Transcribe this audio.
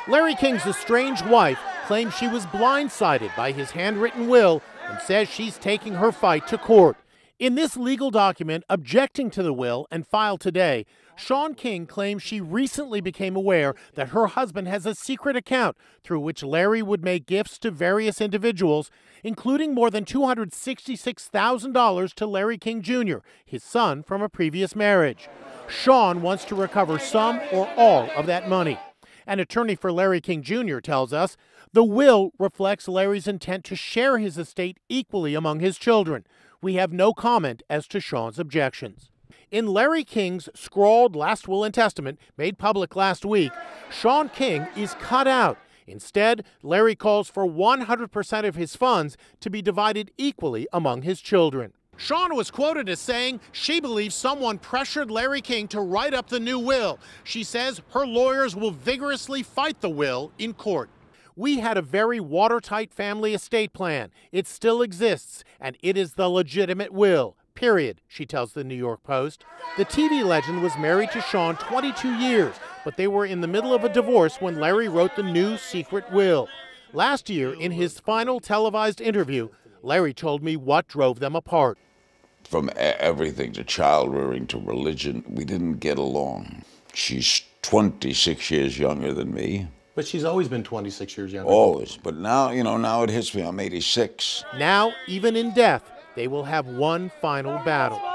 Larry King's estranged wife claims she was blindsided by his handwritten will and says she's taking her fight to court. In this legal document objecting to the will and filed today, Shawn King claims she recently became aware that her husband has a secret account through which Larry would make gifts to various individuals, including more than $266,000 to Larry King Jr., his son from a previous marriage. Shawn wants to recover some or all of that money. An attorney for Larry King Jr. tells us the will reflects Larry's intent to share his estate equally among his children. We have no comment as to Shawn's objections. In Larry King's scrawled last will and testament made public last week, Shawn King is cut out. Instead, Larry calls for 100% of his funds to be divided equally among his children. Shawn was quoted as saying she believes someone pressured Larry King to write up the new will. She says her lawyers will vigorously fight the will in court. We had a very watertight family estate plan. It still exists, and it is the legitimate will, period, she tells the New York Post. The TV legend was married to Shawn 22 years, but they were in the middle of a divorce when Larry wrote the new secret will. Last year, in his final televised interview, Larry told me what drove them apart. From everything to child rearing to religion, we didn't get along. She's 26 years younger than me. But she's always been 26 years younger. Always. But now, now it hits me. I'm 86. Now, even in death, they will have one final battle.